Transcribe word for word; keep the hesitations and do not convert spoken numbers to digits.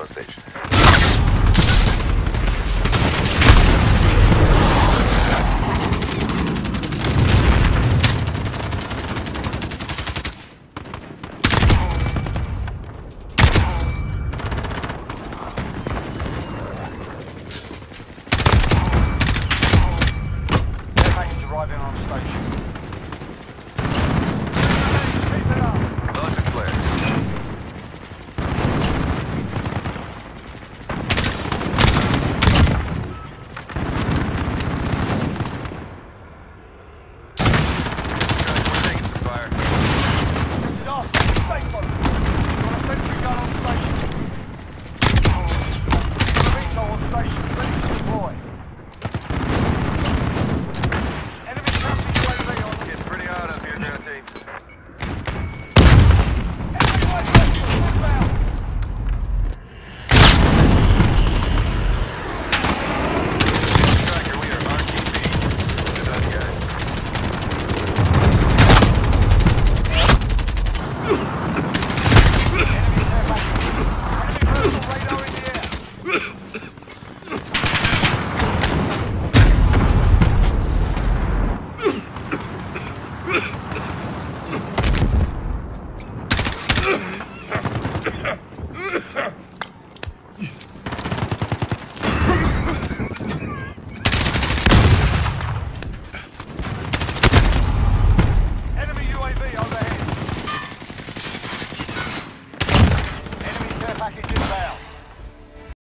on station. Arriving on station. Keep it up. Loads are clear. Guys, we're taking some fire. This is us. Stay focused. Got a sentry gun on station. Rito on station. Ready to deploy. Getting pretty hot up here, Zero Team. Striker, we are R T B. Good on, guys. Enemy personal radar in the air. Ugh!